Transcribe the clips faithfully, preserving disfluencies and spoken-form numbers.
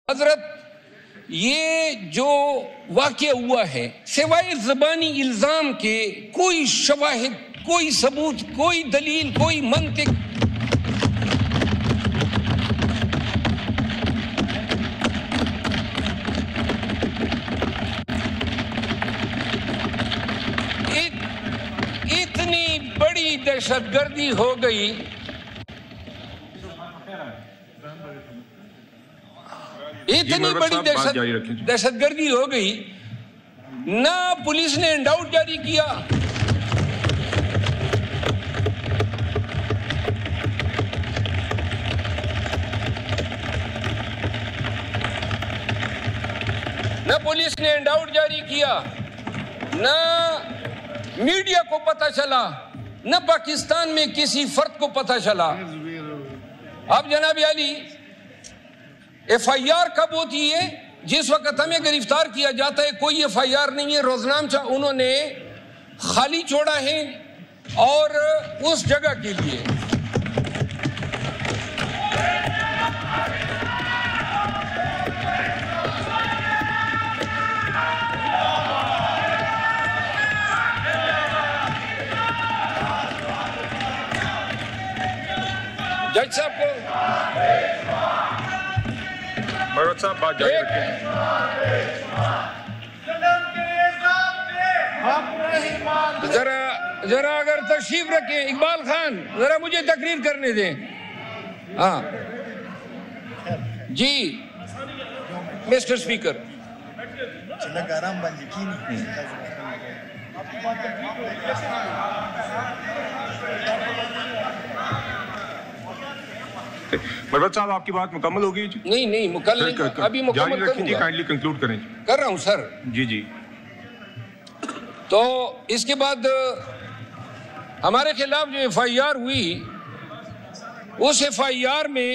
حضرت یہ جو واقعہ ہوا ہے سوائے زبانی الزام کے کوئی شواہد، کوئی ثبوت، کوئی دلیل، کوئی منطق اتنی بڑی دہشت گردی ہو گئی، اتنی بڑی دہشت گردی ہو گئی، نہ پولیس نے ہینڈ آؤٹ جاری کیا، نہ پولیس نے ہینڈ آؤٹ جاری کیا، نہ میڈیا کو پتہ چلا، نہ پاکستان میں کسی فرد کو پتہ چلا۔ اب جناب علی ایف آئی آر کب ہوتی ہے؟ جس وقت ہمیں گرفتار کیا جاتا ہے کوئی ایف آئی آر نہیں ہے، روزنامچہ انہوں نے خالی چھوڑا ہے اور اس جگہ کے لیے جج صاحب کو مروت صاحب بات جاری رکھیں۔ ذرا ذرا اگر تشریف رکھیں اقبال خان، ذرا مجھے تقریر کرنے دیں۔ ہاں جی مسٹر اسپیکر، مروت صاحب آپ کی بات مکمل ہوگی؟ نہیں نہیں مکمل ابھی مکمل کروں گا، کائنڈلی کنکلوڈ کریں۔ کر رہا ہوں سر۔ جی جی تو اس کے بعد ہمارے خلاف جو ایف آئی آر ہوئی، اس ایف آئی آر میں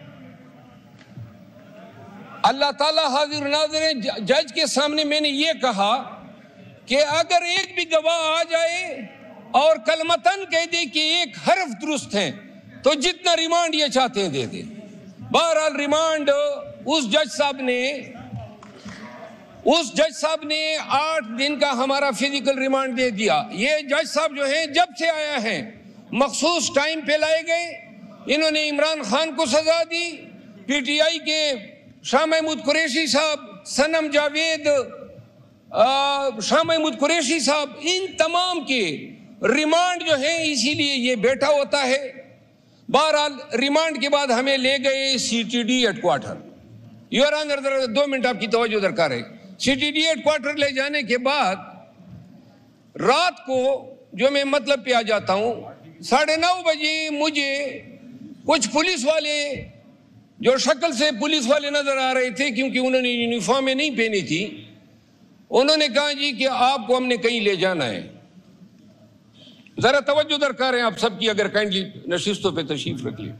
اللہ تعالیٰ حاضر ناظر ہے، جج کے سامنے میں نے یہ کہا کہ اگر ایک بھی گواہ آ جائے اور کلمتاً کہہ دے کہ ایک حرف درست ہے تو جتنا ریمانڈ یہ چاہتے ہیں دے دیں۔ بہرحال ریمانڈ اس جج صاحب نے اس جج صاحب نے آٹھ دن کا ہمارا فزیکل ریمانڈ دے دیا۔ یہ جج صاحب جو ہیں جب سے آیا ہے مخصوص ٹائم پہ لائے گئے، انہوں نے عمران خان کو سزا دی، پی ٹی آئی کے شاہ محمود قریشی صاحب، صنم جاوید، شاہ محمود قریشی صاحب، ان تمام کے ریمانڈ جو ہیں اسی لیے یہ بیٹھا ہوتا ہے۔ بہرحال ریمانڈ کے بعد ہمیں لے گئے C T D headquarter. Your honour دو منٹ آپ کی توجہ درکار ہے۔ C T D headquarter لے جانے کے بعد رات کو جو میں مطلب پہ آ جاتا ہوں، ساڑھے نو بجے مجھے کچھ پولیس والے جو شکل سے پولیس والے نظر آ رہے تھے کیونکہ انہوں نے یونیفارمیں نہیں پہنی تھی، انہوں نے کہا جی کہ آپ کو ہم نے کہیں لے جانا ہے۔ ذرا توجہ درکار ہے آپ سب کی، اگر کائنڈلی نشستوں پہ تشریف رکھ لیں۔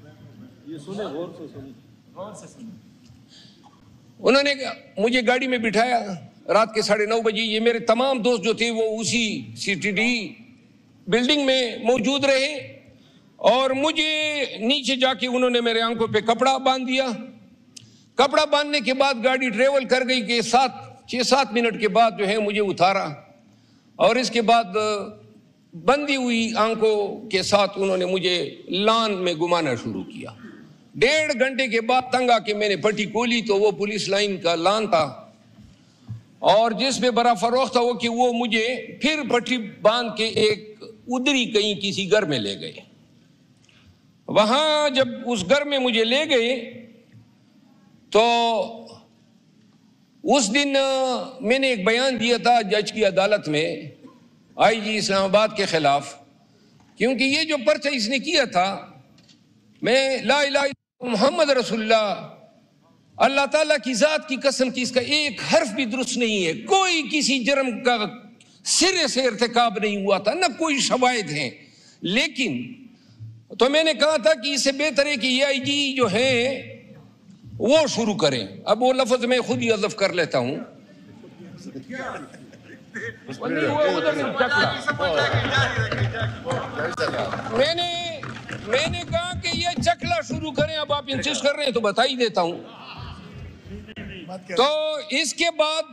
انہوں نے مجھے گاڑی میں بٹھایا رات کے ساڑھے نو بجے، یہ میرے تمام دوست جو تھے وہ اسی سی ٹی ڈی بلڈنگ میں موجود رہے، اور مجھے نیچے جا کے انہوں نے میرے آنکھوں پہ کپڑا باندھ دیا۔ کپڑا باندھنے کے بعد گاڑی ٹریول کر گئی کہ سات چھ سات منٹ کے بعد جو ہے مجھے اتارا، اور اس کے بعد بندی ہوئی آنکھوں کے ساتھ انہوں نے مجھے لان میں گھمانا شروع کیا۔ ڈیڑھ گھنٹے کے بعد تنگ آ کے میں نے پٹی کھولی تو وہ پولیس لائن کا لان تھا، اور جس میں بڑا فروخت تھا وہ کہ وہ مجھے پھر پٹی باندھ کے ایک ادری کہیں کسی گھر میں لے گئے۔ وہاں جب اس گھر میں مجھے لے گئے تو اس دن میں نے ایک بیان دیا تھا جج کی عدالت میں، آئی جی اسلام آباد کے خلاف، کیونکہ یہ جو پرچہ اس نے کیا تھا، میں لا الہ الا محمد رسول اللہ، اللہ تعالیٰ کی ذات کی قسم کی اس کا ایک حرف بھی درست نہیں ہے، کوئی کسی جرم کا سرے سے ارتکاب نہیں ہوا تھا، نہ کوئی شواہد ہیں۔ لیکن تو میں نے کہا تھا کہ اس سے بہتر ہے کہ یہ آئی جی جو ہیں وہ شروع کریں۔ اب وہ لفظ میں خود ہی حذف کر لیتا ہوں۔ میں نے میں نے کہا کہ یہ چکلا شروع کریں، اب آپ انسسٹ کر رہے ہیں تو بتا ہی دیتا ہوں۔ تو اس کے بعد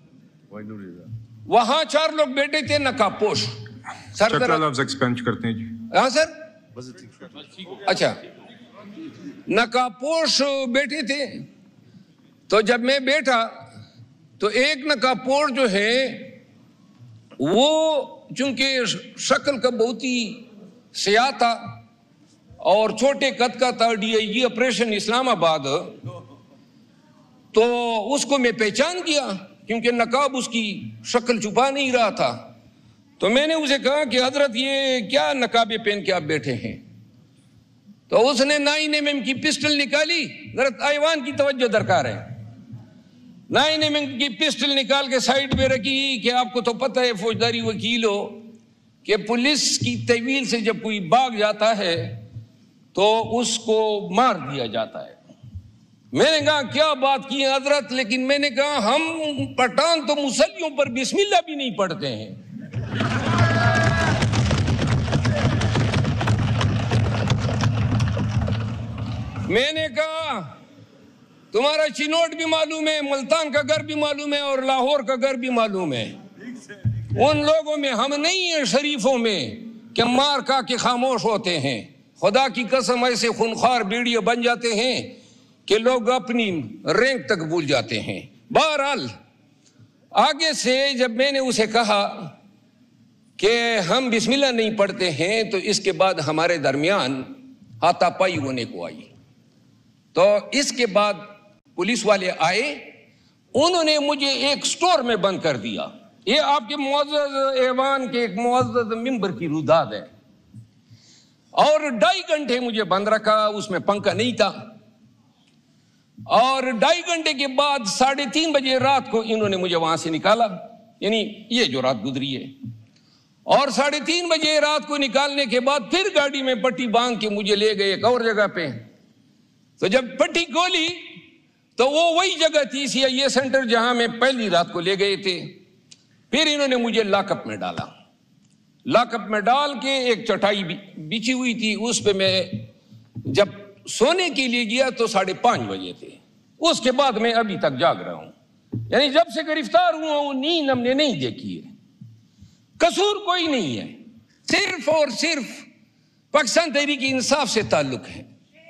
وہاں چار لوگ بیٹے تھے نقاب پوش. چکر لفظ ایکسپینڈ کرتے ہیں جی. ہاں سر, اچھا نقاب پوش بیٹے تھے. تو جب میں بیٹھا تو ایک نقاب پوش جو ہے وہ چونکہ شکل کا بہت ہی سیاہ تھا اور چھوٹے قد کا تھا, ڈی آئی جی آپریشن اسلام آباد, تو اس کو میں پہچان گیا کیونکہ نقاب اس کی شکل چھپا نہیں رہا تھا. تو میں نے اسے کہا کہ حضرت یہ کیا نقابیں پہن کے آپ بیٹھے ہیں؟ تو اس نے نائن ایم ایم کی پسٹل نکالی. حضرت ایوان کی توجہ درکار ہے. نائن ایم ایم کی پسٹل نکال کے سائڈ پہ رکھی کہ آپ کو تو پتہ ہے فوجداری وکیل ہو کہ پولیس کی تحویل سے جب کوئی بھاگ جاتا ہے تو اس کو مار دیا جاتا ہے. میں نے کہا کیا بات کی حضرت, لیکن میں نے کہا ہم پٹھان تو مسلیوں پر بسم اللہ بھی نہیں پڑھتے ہیں. میں نے کہا تمہارا چنوٹ بھی معلوم ہے, ملتان کا گھر بھی معلوم ہے اور لاہور کا گھر بھی معلوم ہے. ان لوگوں میں ہم نہیں ہیں شریفوں میں کہ مار کا کے خاموش ہوتے ہیں. خدا کی قسم ایسے خونخوار بیڑیاں بن جاتے ہیں کہ لوگ اپنی رینک تک بھول جاتے ہیں. بہرحال آگے سے جب میں نے اسے کہا کہ ہم بسم اللہ نہیں پڑھتے ہیں تو اس کے بعد ہمارے درمیان ہاتھا پائی ہونے کو آئی. تو اس کے بعد پولیس والے آئے, انہوں نے مجھے ایک سٹور میں بند کر دیا. یہ آپ کے معزز ایوان کے ایک معزز ممبر کی روداد ہے. اور ڈھائی گھنٹے مجھے بند رکھا, اس میں پنکھا نہیں تھا. اور ڈھائی گھنٹے کے بعد ساڑھے تین بجے رات کو انہوں نے مجھے وہاں سے نکالا, یعنی یہ جو رات گزری ہے. اور ساڑھے تین بجے رات کو نکالنے کے بعد پھر گاڑی میں پٹی باندھ کے مجھے لے گئے ایک اور جگہ پہ. تو جب پٹی کھولی تو وہ وہی جگہ تھی سی آئی اے سینٹر جہاں میں پہلی رات کو لے گئے تھے. پھر انہوں نے مجھے لاک اپ میں ڈالا. لاک اپ میں ڈال کے ایک چٹائی بچھی ہوئی تھی, اس پہ میں جب سونے کے لیے گیا تو ساڑھے پانچ بجے تھے. اس کے بعد میں ابھی تک جاگ رہا ہوں, یعنی جب سے گرفتار ہوا ہوں نیند ہم نے نہیں دیکھی ہے. قصور کوئی نہیں ہے, صرف اور صرف پاکستان تحریک انصاف سے تعلق ہے.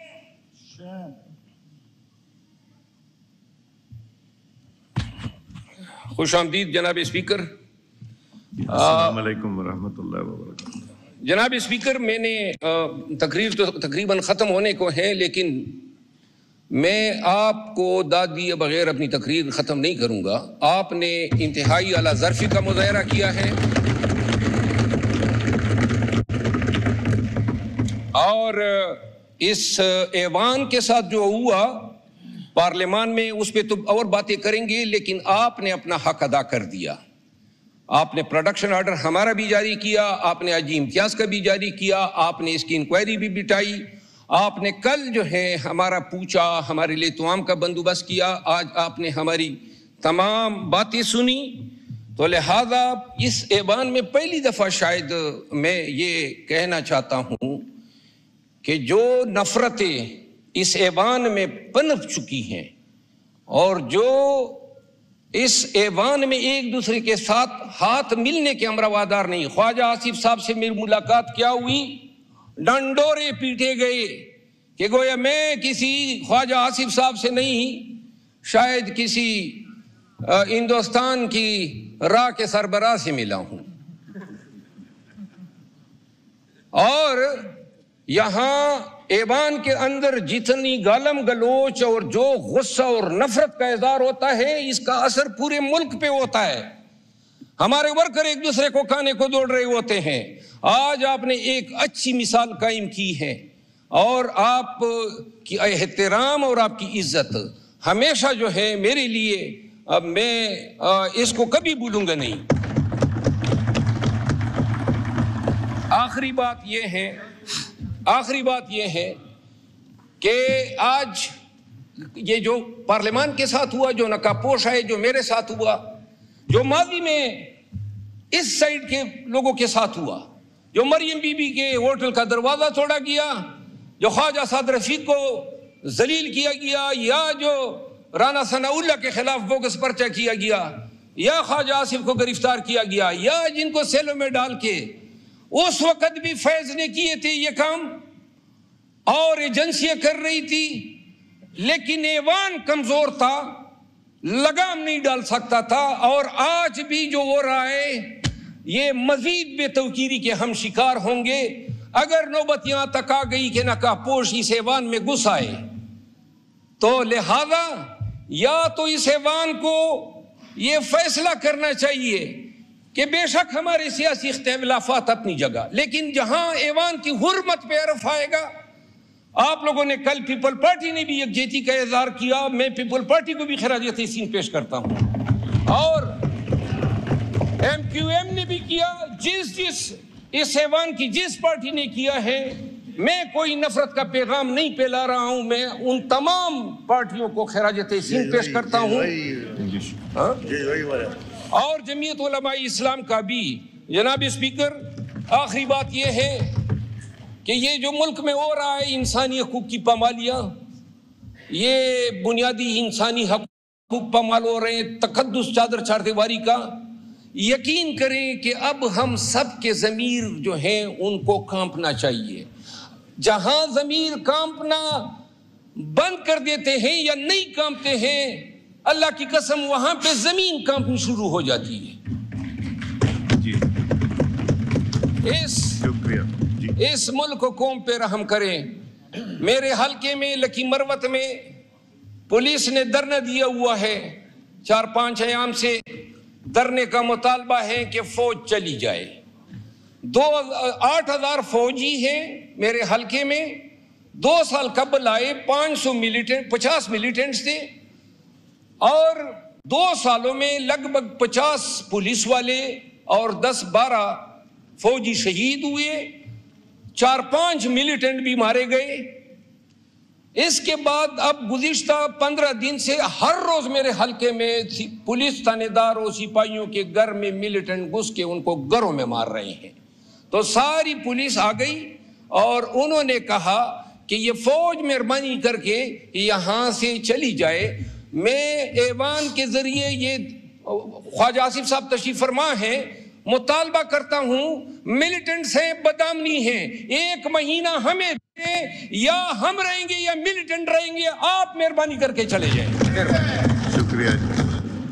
خوش آمدید جناب اسپیکر. السلام علیکم ورحمۃ اللہ وبرکاتہ. جناب اسپیکر, میں نے تقریر تو تقریباً ختم ہونے کو ہے, لیکن میں آپ کو داد دیے بغیر اپنی تقریر ختم نہیں کروں گا. آپ نے انتہائی اعلیٰ ظرفی کا مظاہرہ کیا ہے اور اس ایوان کے ساتھ جو ہوا پارلیمان میں اس پہ تو اور باتیں کریں گے, لیکن آپ نے اپنا حق ادا کر دیا. آپ نے پروڈکشن آرڈر ہمارا بھی جاری کیا, آپ نے عجی امتیاز کا بھی جاری کیا, آپ نے اس کی انکوائری بھی بٹائی, آپ نے کل جو ہے ہمارا پوچھا, ہمارے لیے توام کا بندوبست کیا, آج آپ نے ہماری تمام باتیں سنی. تو لہذا اس ایوان میں پہلی دفعہ شاید میں یہ کہنا چاہتا ہوں کہ جو نفرتیں اس ایوان میں پنپ چکی ہیں اور جو اس ایوان میں ایک دوسرے کے ساتھ ہاتھ ملنے کے ہم روادار نہیں. خواجہ آصف صاحب سے میری ملاقات کیا ہوئی, ڈنڈورے پیٹے گئے کہ گویا میں کسی خواجہ آصف صاحب سے نہیں, شاید کسی ہندوستان کی راہ کے سربراہ سے ملا ہوں. اور یہاں ایوان کے اندر جتنی گالم گلوچ اور جو غصہ اور نفرت کا اظہار ہوتا ہے, اس کا اثر پورے ملک پہ ہوتا ہے. ہمارے ورکر ایک دوسرے کو کھانے کو دوڑ رہے ہوتے ہیں. آج آپ نے ایک اچھی مثال قائم کی ہے اور آپ کی احترام اور آپ کی عزت ہمیشہ جو ہے میرے لیے, اب میں اس کو کبھی بھولوں گا نہیں. آخری بات یہ ہے آخری بات یہ ہے کہ آج یہ جو پارلیمان کے ساتھ ہوا, جو نقاب پوش ہے, جو میرے ساتھ ہوا, جو ماضی میں اس سائڈ کے لوگوں کے ساتھ ہوا, جو مریم بی بی کے ہوٹل کا دروازہ توڑا گیا, جو خواجہ سعد رفیق کو ذلیل کیا گیا, یا جو رانا ثناء اللہ کے خلاف بوگس پرچہ کیا گیا یا خواجہ آصف کو گرفتار کیا گیا یا جن کو سیلوں میں ڈال کے، اس وقت بھی فیض نے کیے تھے یہ کام اور ایجنسیاں کر رہی تھی، لیکن ایوان کمزور تھا، لگام نہیں ڈال سکتا تھا. اور آج بھی جو ہو رہا ہے یہ مزید بے توقیری کے ہم شکار ہوں گے اگر نوبت یہاں تک آ گئی کہ نکاح پوش اس ایوان میں گھس آئے. تو لہذا یا تو اس ایوان کو یہ فیصلہ کرنا چاہیے کہ بے شک ہمارے سیاسی اختلافات اپنی جگہ، لیکن جہاں ایوان کی حرمت پہ عرف آئے گا. آپ لوگوں نے کل پیپل پارٹی نے بھی یکجہتی کا اظہار کیا، میں پیپل پارٹی کو بھی خراج تحسین پیش کرتا ہوں، اور ایم کیو ایم نے بھی کیا. جس جس اس ایوان کی جس پارٹی نے کیا ہے، میں کوئی نفرت کا پیغام نہیں پھیلا رہا ہوں، میں ان تمام پارٹیوں کو خراج تحسین پیش کرتا ہوں. اور جمعیت علماء اسلام کا بھی. جناب اسپیکر، آخری بات یہ ہے کہ یہ جو ملک میں ہو رہا ہے انسانی حقوق کی پامالیاں، یہ بنیادی انسانی حقوق پامال ہو رہے ہیں، تقدس چادر چار دیواری کا. یقین کریں کہ اب ہم سب کے ضمیر جو ہیں ان کو کانپنا چاہیے. جہاں ضمیر کانپنا بند کر دیتے ہیں یا نہیں کانپتے ہیں، اللہ کی قسم وہاں پہ زمین کانپنی شروع ہو جاتی ہے. جی اس شکریہ. جی اس ملک کو قوم پہ رحم کریں. میرے حلقے میں لکی مروت میں پولیس نے دھرنا دیا ہوا ہے، چار پانچ ایام سے دھرنے کا مطالبہ ہے کہ فوج چلی جائے. دو آٹھ ہزار فوجی ہیں میرے حلقے میں. دو سال قبل آئے، پانچ سو ملیٹنٹ پچاس ملیٹنٹس تھے، اور دو سالوں میں لگ بھگ پچاس پولیس والے اور دس بارہ فوجی شہید ہوئے، چار پانچ ملیٹنٹ بھی مارے گئے. اس کے بعد اب گزشتہ پندرہ دن سے ہر روز میرے حلقے میں پولیس تھانے دار اور سپاہیوں کے گھر میں ملیٹنٹ گھس کے ان کو گھروں میں مار رہے ہیں. تو ساری پولیس آ گئی اور انہوں نے کہا کہ یہ فوج مہربانی کر کے یہاں سے چلی جائے. میں ایوان کے ذریعے یہ خواجہ آصف صاحب تشریف فرما ہیں، مطالبہ کرتا ہوں، ملیٹنٹس ہیں، بدامنی ہیں، ایک مہینہ ہمیں دیں، یا ہم رہیں گے یا ملیٹنٹ رہیں گے، آپ مہربانی کر کے چلے جائیں. شکریہ.